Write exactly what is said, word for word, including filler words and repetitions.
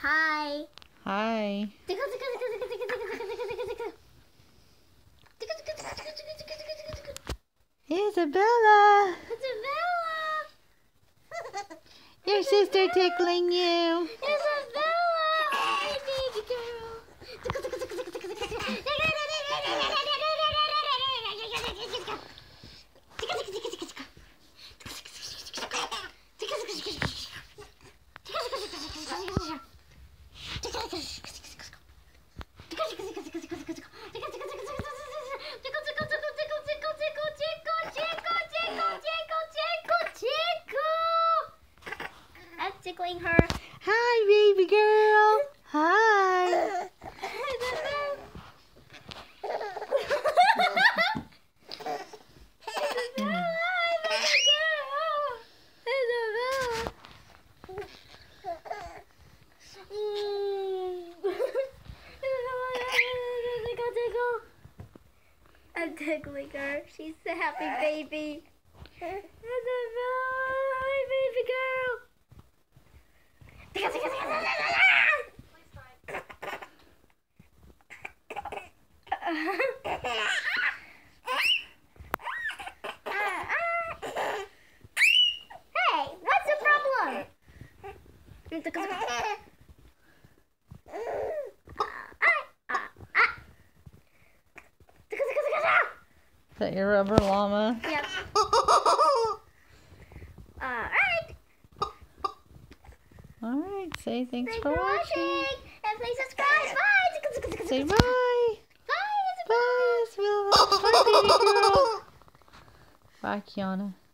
Hi. Hi. Isabella. Isabella. Your sister tickling you. Isabella. Hi, baby girl. I'm tickling her. Hi, baby girl. Hi. I'm tickling her. She's a happy baby. Isabella, hi, baby girl. Hey, what's the problem? Is that your rubber llama? Yep. Alright. Alright, say thanks, Thanks for, for watching. watching. And please subscribe. Bye. Say bye. Bye. Bye, Isabella. Bye, baby girl. Bye, Kiana.